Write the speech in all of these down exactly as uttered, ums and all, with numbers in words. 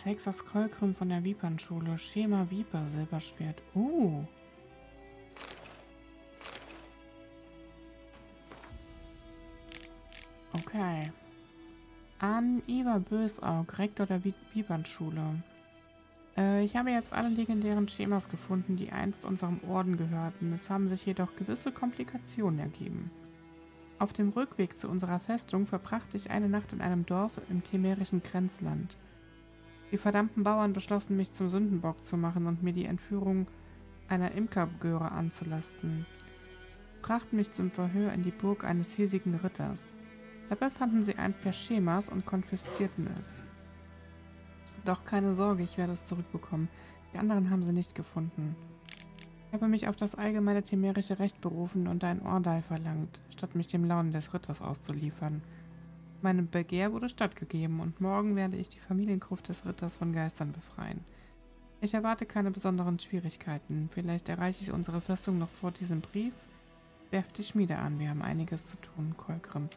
Texas Kolkrim von der Vipernschule. Schema Viper, Silberschwert. Uh. Okay. An Ivar Bösaug, Rektor der Vipernschule. Äh, ich habe jetzt alle legendären Schemas gefunden, die einst unserem Orden gehörten. Es haben sich jedoch gewisse Komplikationen ergeben. Auf dem Rückweg zu unserer Festung verbrachte ich eine Nacht in einem Dorf im temerischen Grenzland. Die verdammten Bauern beschlossen, mich zum Sündenbock zu machen und mir die Entführung einer Imkergöre anzulasten. Sie brachten mich zum Verhör in die Burg eines hiesigen Ritters. Dabei fanden sie eins der Schemas und konfiszierten es. Doch keine Sorge, ich werde es zurückbekommen. Die anderen haben sie nicht gefunden. Ich habe mich auf das allgemeine temerische Recht berufen und ein Ordal verlangt, statt mich dem Launen des Ritters auszuliefern. Meinem Begehr wurde stattgegeben und morgen werde ich die Familiengruft des Ritters von Geistern befreien. Ich erwarte keine besonderen Schwierigkeiten. Vielleicht erreiche ich unsere Festung noch vor diesem Brief. Werft die Schmiede an, wir haben einiges zu tun, Kolkrim.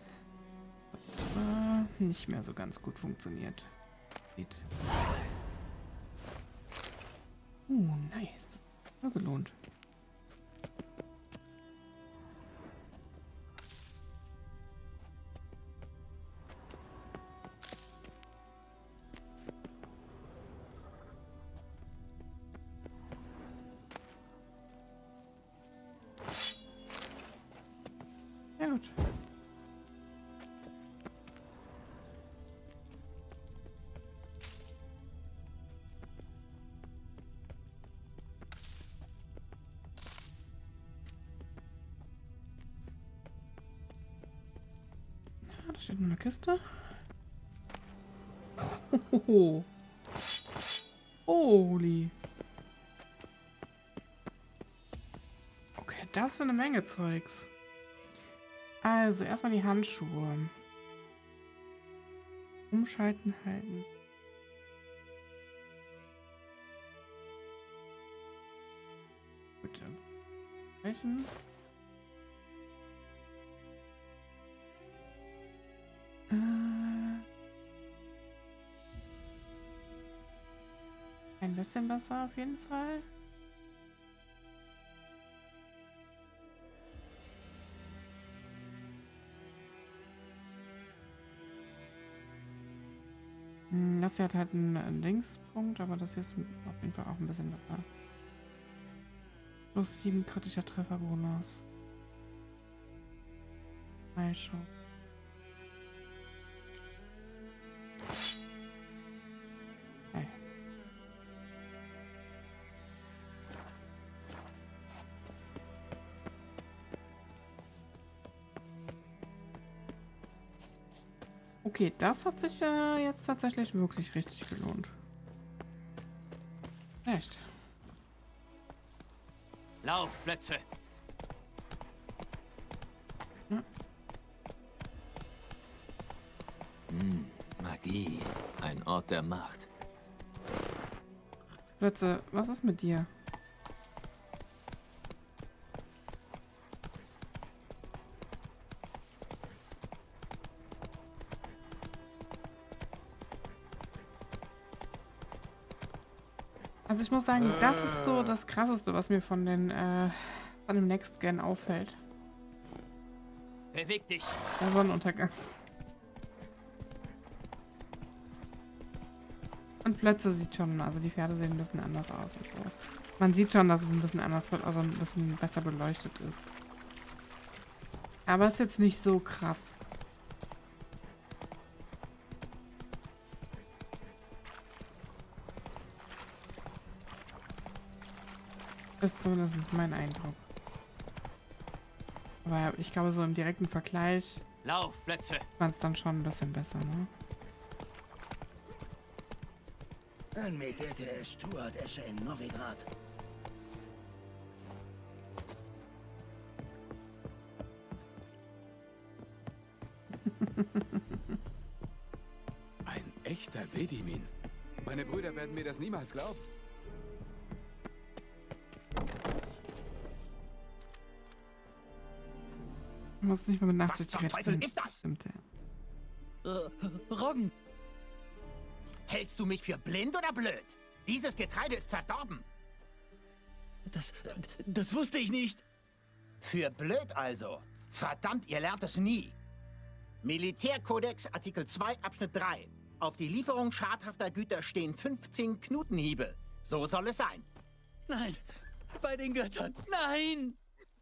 Äh, nicht mehr so ganz gut funktioniert. Sieht. Uh, nice. War gelohnt. Ja, gut. Da steht noch eine Kiste. Hohoho. Holy. Okay, das ist eine Menge Zeugs. Also, erstmal die Handschuhe. Umschalten halten. Bitte. Welchen? Ein bisschen besser auf jeden Fall. Hm, das hier hat halt einen Linkspunkt, aber das hier ist auf jeden Fall auch ein bisschen besser. Plus sieben kritischer Trefferbonus. Eishow. Okay, das hat sich äh, jetzt tatsächlich wirklich richtig gelohnt. Echt. Laufplätze. Ja. Hm, Magie. Ein Ort der Macht. Plötze, was ist mit dir? Also ich muss sagen, das ist so das Krasseste, was mir von den äh, von dem Next Gen auffällt. Beweg dich. Der Sonnenuntergang. Und Plötze sieht schon, also die Pferde sehen ein bisschen anders aus und so. Man sieht schon, dass es ein bisschen anders, also ein bisschen besser beleuchtet ist. Aber es ist jetzt nicht so krass. Ist zumindest mein Eindruck. Aber ich glaube, so im direkten Vergleich Laufplätze. war es dann schon ein bisschen besser, ne? Anmetete es Stuart Esche in Novigrad. Ein echter Vedimin. Meine Brüder werden mir das niemals glauben. Du musst nicht mehr mit Was zum Teufel ist das? Stimmt, ja. Äh, Roggen. Hältst du mich für blind oder blöd? Dieses Getreide ist verdorben. Das, das wusste ich nicht. Für blöd also. Verdammt, ihr lernt es nie. Militärkodex Artikel zwei Abschnitt drei. Auf die Lieferung schadhafter Güter stehen fünfzehn Knutenhiebe. So soll es sein. Nein, bei den Göttern, nein!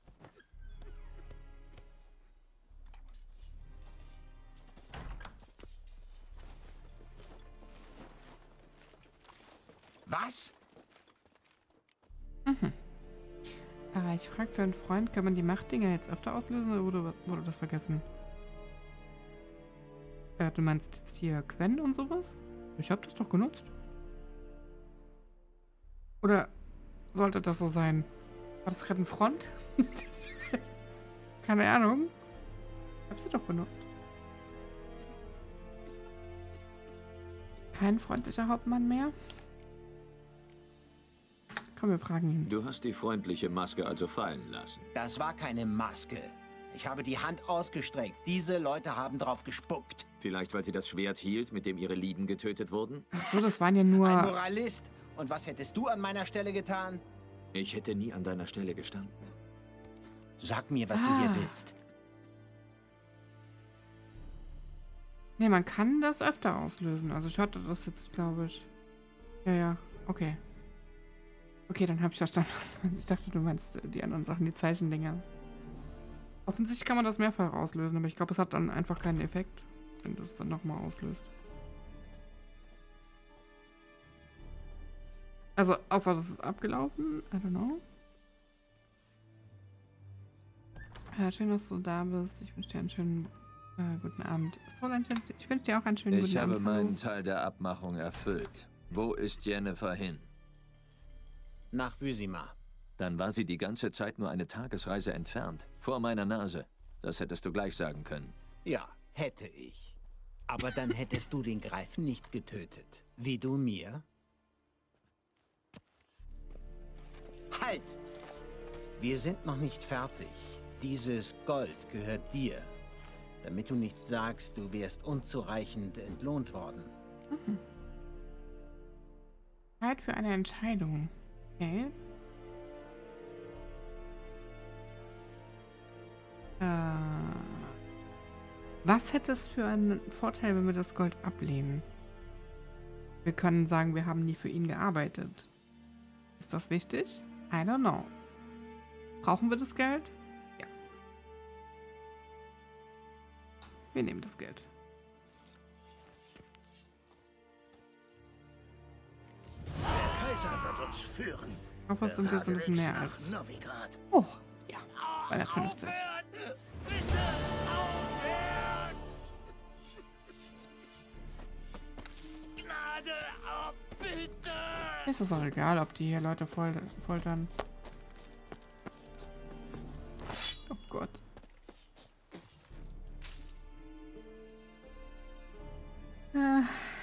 Was? Mhm. Ah, ich frage für einen Freund, kann man die Machtdinger jetzt öfter auslösen oder wurde, wurde das vergessen? Äh, du meinst jetzt hier Quen und sowas? Ich habe das doch genutzt. Oder sollte das so sein? War das gerade ein Front? Keine Ahnung. Ich habe sie doch benutzt. Kein freundlicher Hauptmann mehr? Komm, wir fragen ihn. Du hast die freundliche Maske also fallen lassen. Das war keine Maske. Ich habe die Hand ausgestreckt. Diese Leute haben drauf gespuckt. Vielleicht, weil sie das Schwert hielt, mit dem ihre Lieben getötet wurden? Ach so, das waren ja nur... Ein Moralist. Und was hättest du an meiner Stelle getan? Ich hätte nie an deiner Stelle gestanden. Sag mir, was Ah. du hier willst. Ne, man kann das öfter auslösen. Also ich hatte das jetzt, glaube ich. Ja, ja. Okay. Okay, dann habe ich verstanden, was du meinst. Ich dachte, du meinst die anderen Sachen, die Zeichendinger. Offensichtlich kann man das mehrfach auslösen, aber ich glaube, es hat dann einfach keinen Effekt, wenn du es dann nochmal auslöst. Also, außer das ist abgelaufen. I don't know. Ja, schön, dass du da bist. Ich wünsche dir einen schönen äh, guten Abend. Solentchen, ich wünsche dir auch einen schönen Ich guten Abend. habe meinen Teil der Abmachung erfüllt. Wo ist Jennifer hin? Nach Wysima. Dann war sie die ganze Zeit nur eine Tagesreise entfernt. Vor meiner Nase. Das hättest du gleich sagen können. Ja, hätte ich. Aber dann hättest du den Greifen nicht getötet. Wie du mir. Halt! Wir sind noch nicht fertig. Dieses Gold gehört dir. Damit du nicht sagst, du wärst unzureichend entlohnt worden. Mhm. Zeit für eine Entscheidung. Okay. Äh, was hätte es für einen Vorteil, wenn wir das Gold ablehnen? Wir können sagen, wir haben nie für ihn gearbeitet. Ist das wichtig? I don't know. Brauchen wir das Geld? Ja. Wir nehmen das Geld. Der Kaiser wird uns führen. Auch was sind jetzt ein bisschen mehr als... Novigrad. Oh, ja. zweihundertfünfzig. Gnade, oh, bitte! Ist es auch egal, ob die hier Leute fol foltern. Oh Gott. Äh.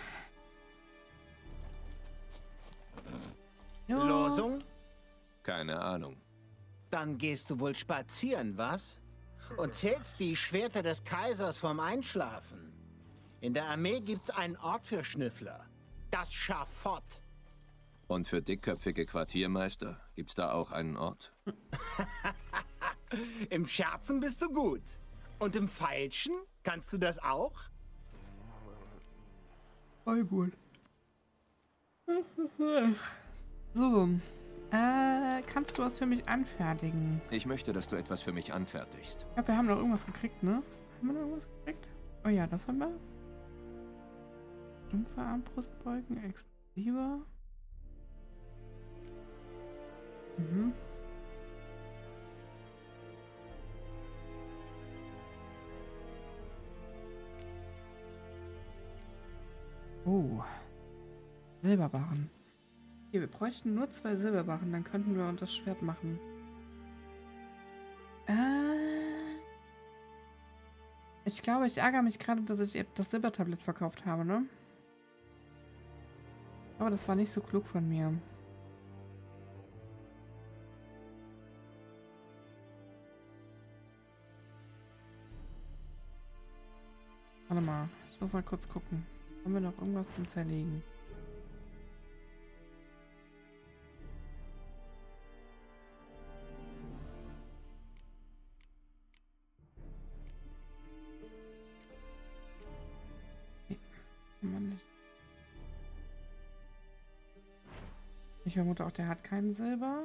Jo. Losung? Keine Ahnung. Dann gehst du wohl spazieren, was? Und zählst die Schwerter des Kaisers vorm Einschlafen. In der Armee gibt's einen Ort für Schnüffler. Das Schafott. Und für dickköpfige Quartiermeister gibt's da auch einen Ort? Im Scherzen bist du gut. Und im Feilschen? Kannst du das auch? Voll gut. So. Äh, kannst du was für mich anfertigen? Ich möchte, dass du etwas für mich anfertigst. Ich glaube, wir haben noch irgendwas gekriegt, ne? Haben wir noch irgendwas gekriegt? Oh ja, das haben wir. Stumpfe Armbrustbeugen, Explosive. Mhm. Oh. Silberbarren. Okay, wir bräuchten nur zwei Silberbarren, dann könnten wir uns das Schwert machen. Äh. Ich glaube, ich ärgere mich gerade, dass ich das Silbertablett verkauft habe, ne? Aber das war nicht so klug von mir. Warte mal, ich muss mal kurz gucken. Haben wir noch irgendwas zum Zerlegen? vermute auch, der hat keinen Silber.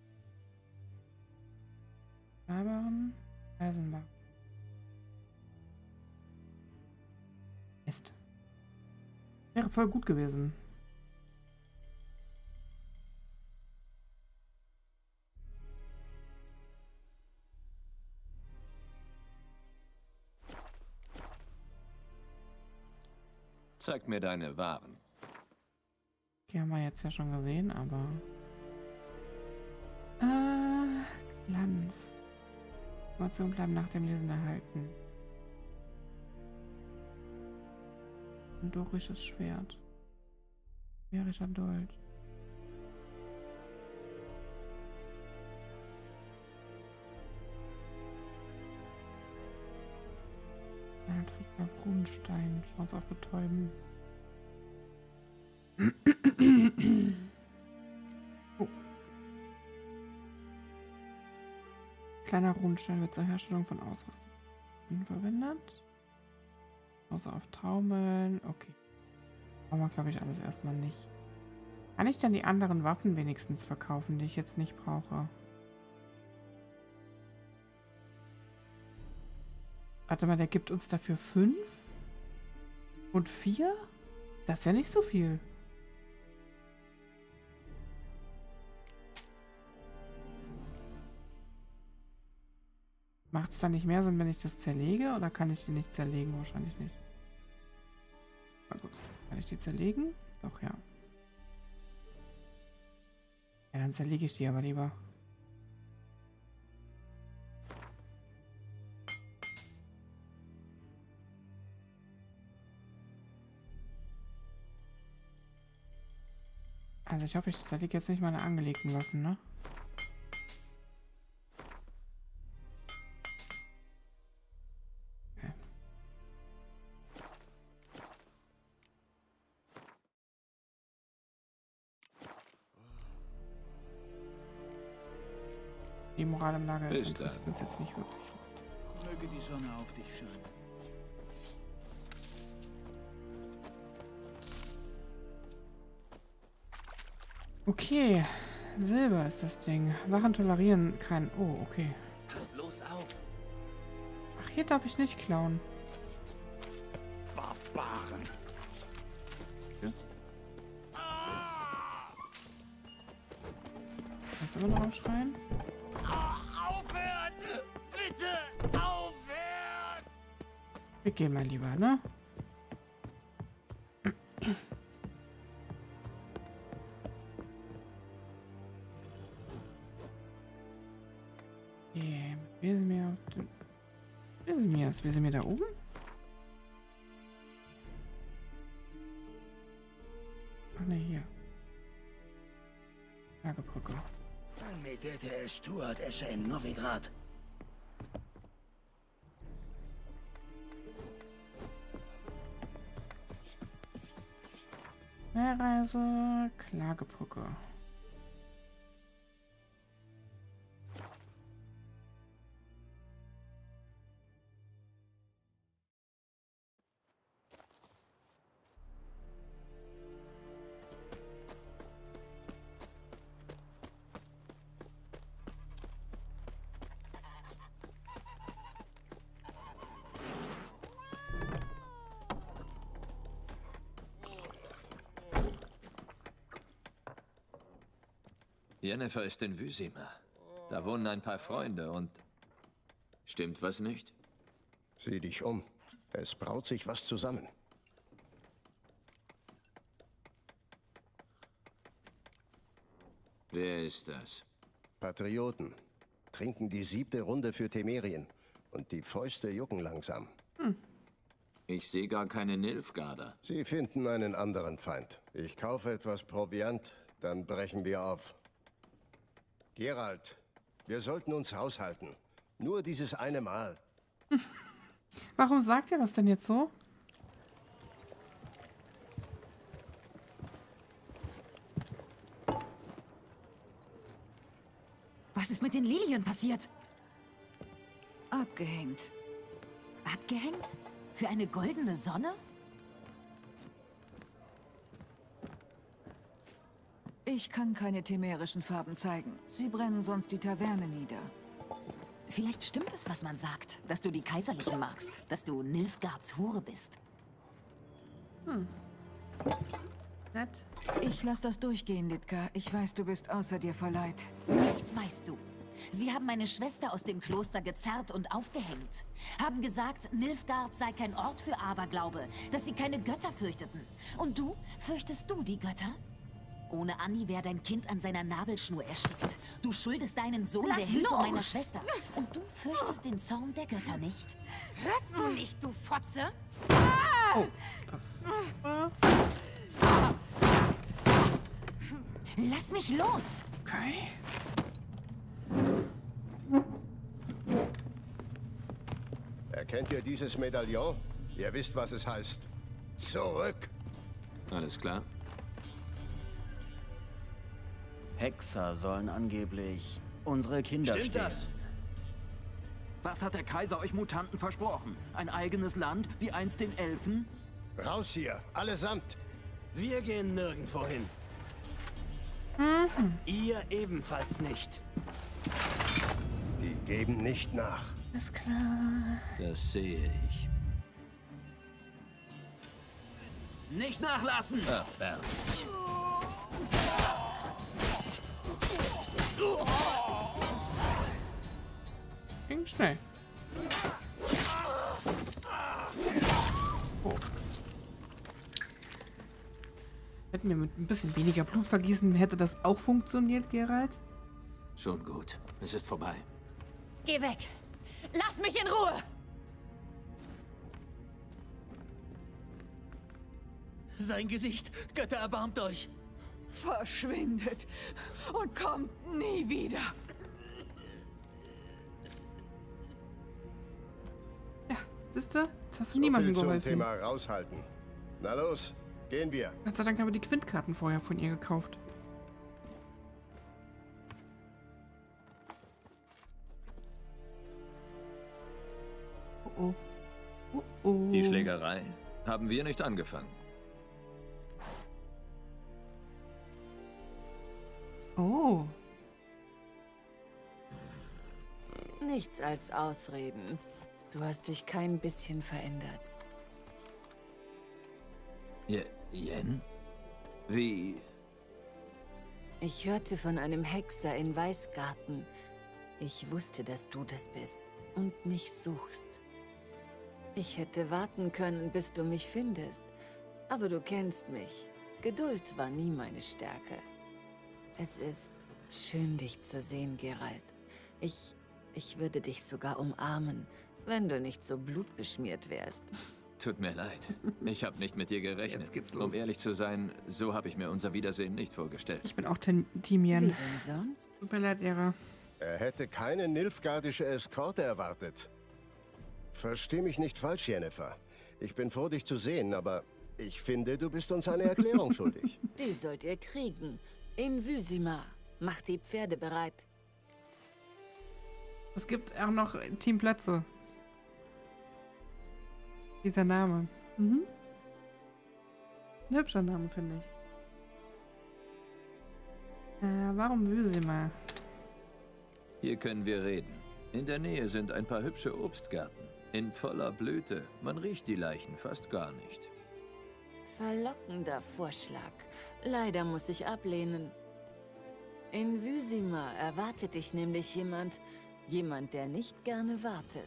Beibaren. Eisenbahn. Mist. Wäre voll gut gewesen. Zeig mir deine Waren. Die haben wir jetzt ja schon gesehen, aber... Äh, Glanz. Informationen bleiben nach dem Lesen erhalten. Ein dorisches Schwert. Mährischer Dolch. Kleiner Trick auf Runenstein. Chance auf Betäuben. Oh. Kleiner Runenstein wird zur Herstellung von Ausrüstung verwendet. Außer auf Taumeln. Okay. Brauchen wir, glaube ich, alles erstmal nicht. Kann ich dann die anderen Waffen wenigstens verkaufen, die ich jetzt nicht brauche? Warte mal, der gibt uns dafür fünf? Und vier? Das ist ja nicht so viel. Macht es dann nicht mehr Sinn, wenn ich das zerlege? Oder kann ich die nicht zerlegen? Wahrscheinlich nicht. Na gut. Kann ich die zerlegen? Doch, ja. Ja, dann zerlege ich die aber lieber. Also ich hoffe, ich zerlege jetzt nicht meine angelegten Waffen, ne? Okay. Die Moral im Lager ist interessiert uns jetzt nicht wirklich. Möge die Sonne auf dich scheinen. Okay, Silber ist das Ding. Wachen tolerieren kein... Oh, okay. Pass bloß auf. Ach, hier darf ich nicht klauen. Barbaren. Ja. Kannst du immer noch aufschreien? Aufhören! Bitte! Aufhören! Wir gehen mal lieber, ne? Okay, wir sind mir auf dem... Wir sind mir, wir sind mir da oben? Ach ne, hier. Lagerbrücke. Dann medete es Stuart Esche in Novigrad. Mehrreise, Klagebrücke. Jennifer ist in Vizima. Da wohnen ein paar Freunde und... Stimmt was nicht? Sieh dich um. Es braut sich was zusammen. Wer ist das? Patrioten. Trinken die siebte Runde für Temerien. Und die Fäuste jucken langsam. Hm. Ich sehe gar keine Nilfgaarder. Sie finden einen anderen Feind. Ich kaufe etwas Proviant, dann brechen wir auf. Geralt, wir sollten uns haushalten. Nur dieses eine Mal. Warum sagt ihr das denn jetzt so? Was ist mit den Lilien passiert? Abgehängt. Abgehängt? Für eine goldene Sonne? Ich kann keine temerischen Farben zeigen. Sie brennen sonst die Taverne nieder. Vielleicht stimmt es, was man sagt, dass du die Kaiserlichen magst, dass du Nilfgaards Hure bist. Hm. Nett. Ich lass das durchgehen, Litka. Ich weiß, du bist außer dir vor Leid. Nichts weißt du. Sie haben meine Schwester aus dem Kloster gezerrt und aufgehängt. Haben gesagt, Nilfgaard sei kein Ort für Aberglaube, dass sie keine Götter fürchteten. Und du? Fürchtest du die Götter? Ohne Anni wäre dein Kind an seiner Nabelschnur erstickt. Du schuldest deinen Sohn Lass der Hilfe los! meiner Schwester. Und du fürchtest den Zorn der Götter nicht? Hörst du nicht, du Fotze? Oh, das... Lass mich los! Okay. Erkennt ihr dieses Medaillon? Ihr wisst, was es heißt. Zurück! Alles klar? Hexer sollen angeblich unsere Kinder Stimmt stehlen. das? Was hat der Kaiser euch Mutanten versprochen? Ein eigenes Land, wie einst den Elfen? Raus hier, allesamt! Wir gehen nirgendwo hin. Mhm. Ihr ebenfalls nicht. Die geben nicht nach. Ist klar. Das sehe ich. Nicht nachlassen! Ach, Bernd. Ging schnell. Oh. Hätten wir mit ein bisschen weniger Blut vergießen, hätte das auch funktioniert, Geralt? Schon gut. Es ist vorbei. Geh weg. Lass mich in Ruhe. Sein Gesicht, Götter, erbarmt euch! Verschwindet und kommt nie wieder. Ja, siehst du? Jetzt hast du So niemandem viel zum geholfen. Thema raushalten. Na los, gehen wir. Gott sei Dank haben wir die Quintkarten vorher von ihr gekauft. Oh oh. Oh oh. Die Schlägerei haben wir nicht angefangen. Oh. Nichts als Ausreden. Du hast dich kein bisschen verändert. Je Yen? Wie? Ich hörte von einem Hexer in Weißgarten. Ich wusste, dass du das bist und mich suchst. Ich hätte warten können, bis du mich findest. Aber du kennst mich. Geduld war nie meine Stärke. Es ist schön, dich zu sehen, Geralt. Ich, ich würde dich sogar umarmen, wenn du nicht so blutbeschmiert wärst. Tut mir leid. Ich habe nicht mit dir gerechnet. Jetzt geht's los. Um ehrlich zu sein, so habe ich mir unser Wiedersehen nicht vorgestellt. Ich bin auch Team Wie Yen. denn sonst? Tut mir leid, Ära. Er hätte keine nilfgaardische Eskorte erwartet. Versteh mich nicht falsch, Yennefer. Ich bin froh, dich zu sehen, aber ich finde, du bist uns eine Erklärung schuldig. Die sollt ihr kriegen. In Vizima. Macht die Pferde bereit. Es gibt auch noch Team Plötze. Dieser Name. Mhm. Ein hübscher Name, finde ich. Äh, warum Vizima? Hier können wir reden. In der Nähe sind ein paar hübsche Obstgärten. In voller Blüte. Man riecht die Leichen fast gar nicht. Verlockender Vorschlag. Leider muss ich ablehnen. In Vizima erwartet dich nämlich jemand, jemand, der nicht gerne wartet.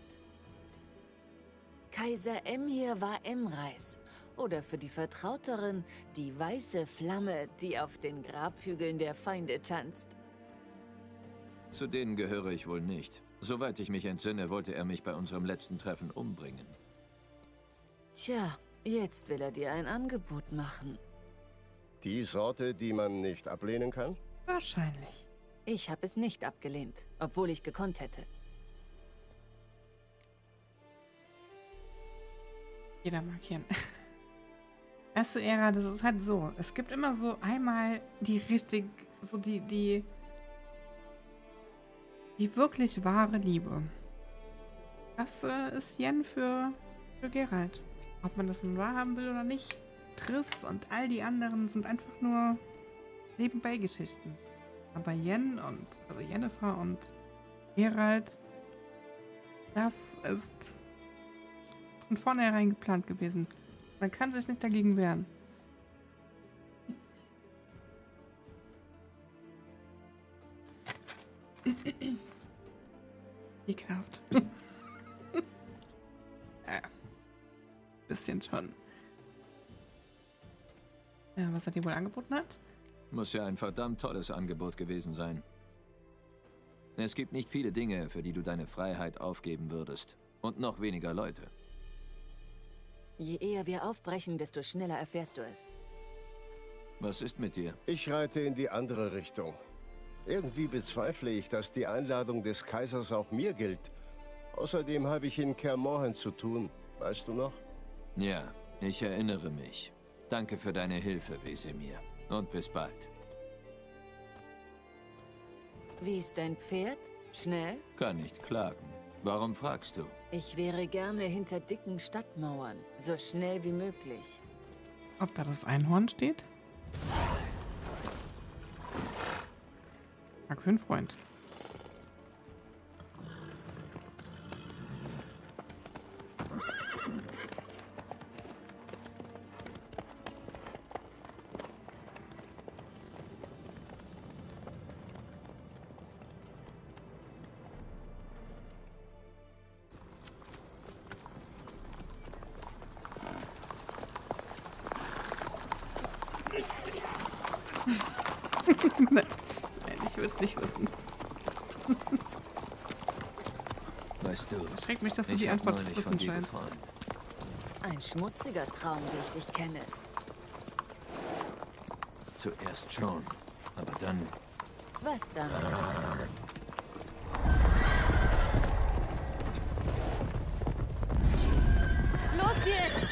Kaiser Emhyr war Emreis. Oder für die Vertrauteren, die weiße Flamme, die auf den Grabhügeln der Feinde tanzt. Zu denen gehöre ich wohl nicht. Soweit ich mich entsinne, wollte er mich bei unserem letzten Treffen umbringen. Tja, jetzt will er dir ein Angebot machen. Die Sorte, die man nicht ablehnen kann? Wahrscheinlich. Ich habe es nicht abgelehnt, obwohl ich gekonnt hätte. Jeder mag Yen. Weißt du, Ära, das ist halt so. Es gibt immer so einmal die richtig, so die, die, die wirklich wahre Liebe. Das äh, ist Yen für, für Geralt. Ob man das nun wahrhaben will oder nicht. Triss und all die anderen sind einfach nur Nebenbeigeschichten. Aber Yen und, also Yennefer und Geralt, das ist von vornherein geplant gewesen. Man kann sich nicht dagegen wehren. Ekelhaft. Ja. Bisschen schon. Ja, was er dir wohl angeboten hat? Muss ja ein verdammt tolles Angebot gewesen sein. Es gibt nicht viele Dinge, für die du deine Freiheit aufgeben würdest. Und noch weniger Leute. Je eher wir aufbrechen, desto schneller erfährst du es. Was ist mit dir? Ich reite in die andere Richtung. Irgendwie bezweifle ich, dass die Einladung des Kaisers auch mir gilt. Außerdem habe ich in Kaer Morhen zu tun. Weißt du noch? Ja, ich erinnere mich. Danke für deine Hilfe, Wesemir. Und bis bald. Wie ist dein Pferd? Schnell? Kann nicht klagen. Warum fragst du? Ich wäre gerne hinter dicken Stadtmauern. So schnell wie möglich. Ob da das Einhorn steht? Frag für einen Freund. Nein, ich will es nicht wissen. Weißt du, Schreckt mich, dass du ich die hab Antwort neulich zu von wissen dir scheinst. geträumt. Ein schmutziger Traum, wie ich dich kenne. Zuerst schon, aber dann... Was dann? Los jetzt!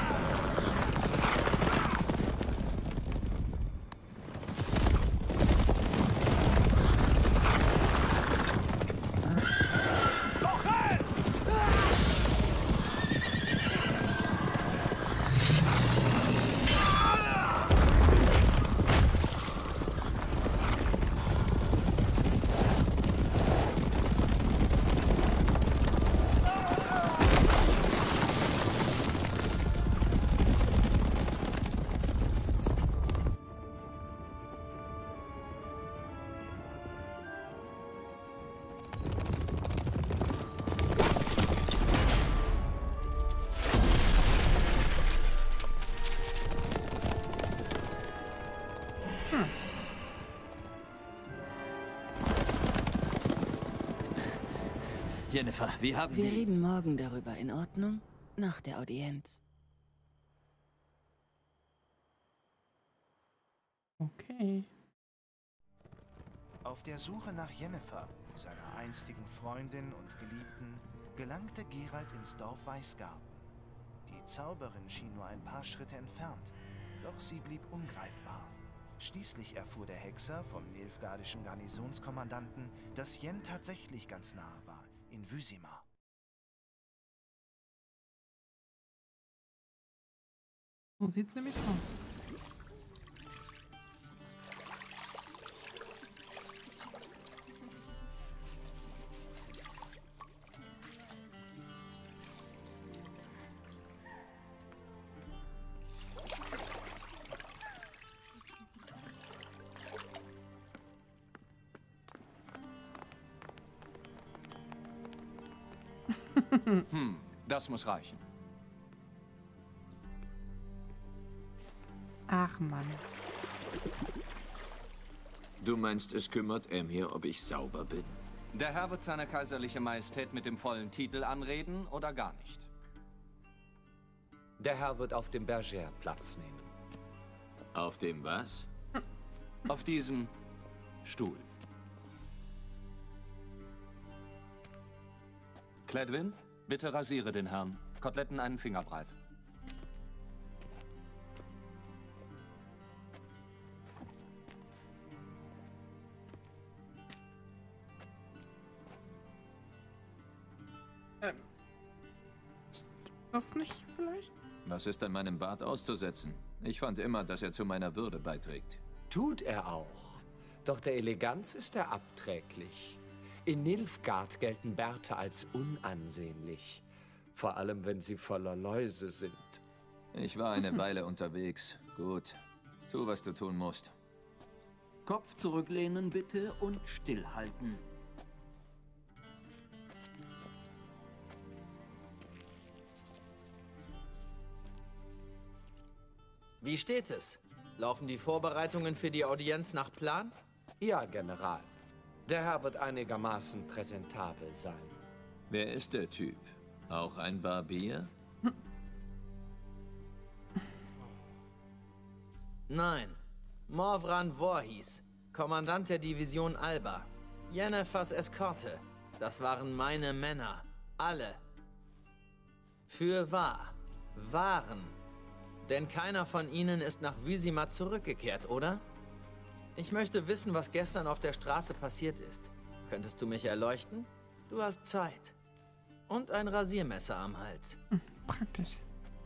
Yennefer, wir haben Wir die... reden morgen darüber, in Ordnung? Nach der Audienz. Okay. Auf der Suche nach Yennefer, seiner einstigen Freundin und Geliebten, gelangte Geralt ins Dorf Weißgarten. Die Zauberin schien nur ein paar Schritte entfernt, doch sie blieb ungreifbar. Schließlich erfuhr der Hexer vom nilfgaardischen Garnisonskommandanten, dass Yen tatsächlich ganz nahe war, in Wysimar. So sieht's nämlich aus. Hm, das muss reichen. Ach Mann. Du meinst, es kümmert Emhyr, ob ich sauber bin? Der Herr wird seine kaiserliche Majestät mit dem vollen Titel anreden oder gar nicht? Der Herr wird auf dem Bergère Platz nehmen. Auf dem was? Auf diesem Stuhl. Cledwyn, bitte rasiere den Herrn. Koteletten einen Finger breit. Ähm. Das nicht vielleicht? Was ist an meinem Bart auszusetzen? Ich fand immer, dass er zu meiner Würde beiträgt. Tut er auch. Doch der Eleganz ist er abträglich. In Nilfgaard gelten Bärte als unansehnlich. Vor allem, wenn sie voller Läuse sind. Ich war eine Weile unterwegs. Gut. Tu, was du tun musst. Kopf zurücklehnen bitte und stillhalten. Wie steht es? Laufen die Vorbereitungen für die Audienz nach Plan? Ja, General. Der Herr wird einigermaßen präsentabel sein. Wer ist der Typ? Auch ein Barbier? Nein. Morvran Voorhis, Kommandant der Division Alba. Yennefas Eskorte. Das waren meine Männer. Alle. Für wahr. Waren. Denn keiner von ihnen ist nach Wyzima zurückgekehrt, oder? Ich möchte wissen, was gestern auf der Straße passiert ist. Könntest du mich erleuchten? Du hast Zeit. Und ein Rasiermesser am Hals. Hm, praktisch.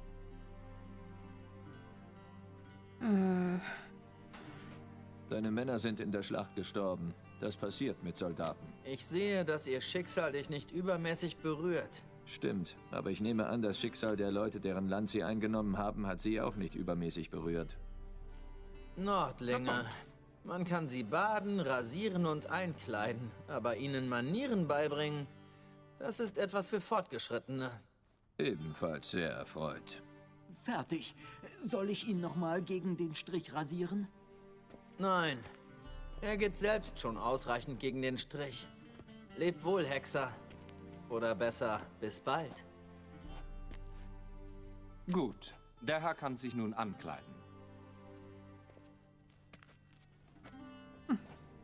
Äh... Deine Männer sind in der Schlacht gestorben. Das passiert mit Soldaten. Ich sehe, dass ihr Schicksal dich nicht übermäßig berührt. Stimmt, aber ich nehme an, das Schicksal der Leute, deren Land sie eingenommen haben, hat sie auch nicht übermäßig berührt. Nordlinge. Man kann sie baden, rasieren und einkleiden, aber ihnen Manieren beibringen, das ist etwas für Fortgeschrittene. Ebenfalls sehr erfreut. Fertig. Soll ich ihn nochmal gegen den Strich rasieren? Nein. Er geht selbst schon ausreichend gegen den Strich. Lebt wohl, Hexer. Oder besser, bis bald. Gut. Der Herr kann sich nun ankleiden. Hm.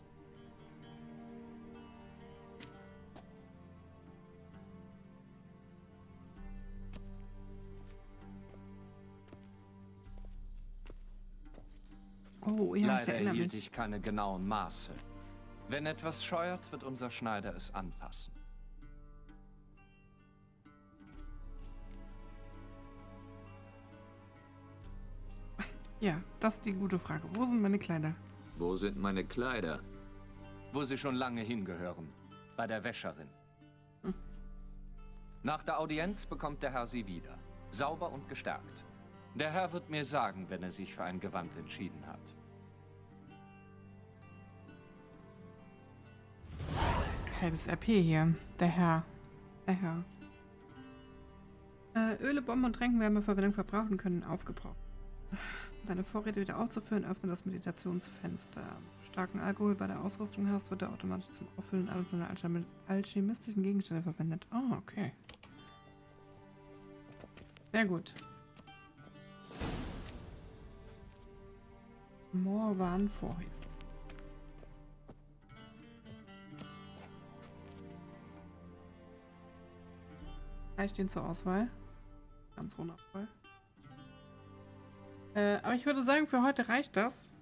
Oh, ja, Leider erhielt ich keine genauen Maße. Wenn etwas scheuert, wird unser Schneider es anpassen. Ja, das ist die gute Frage. Wo sind meine Kleider? Wo sind meine Kleider? Wo sie schon lange hingehören. Bei der Wäscherin. Hm. Nach der Audienz bekommt der Herr sie wieder. Sauber und gestärkt. Der Herr wird mir sagen, wenn er sich für ein Gewand entschieden hat. Halbes R P hier. Der Herr. Der Herr. Äh, Öle, Bomben und Tränkenwärmeverwendung verbrauchen können aufgebraucht. Deine Vorräte wieder aufzuführen, öffne das Meditationsfenster. Starken Alkohol bei der Ausrüstung hast, wird er automatisch zum Auffüllen aller deiner alchemistischen Gegenstände verwendet. Oh, okay. Sehr gut. Morvran Voorhis. Drei stehen zur Auswahl. Ganz wundervoll. Äh, aber ich würde sagen, für heute reicht das.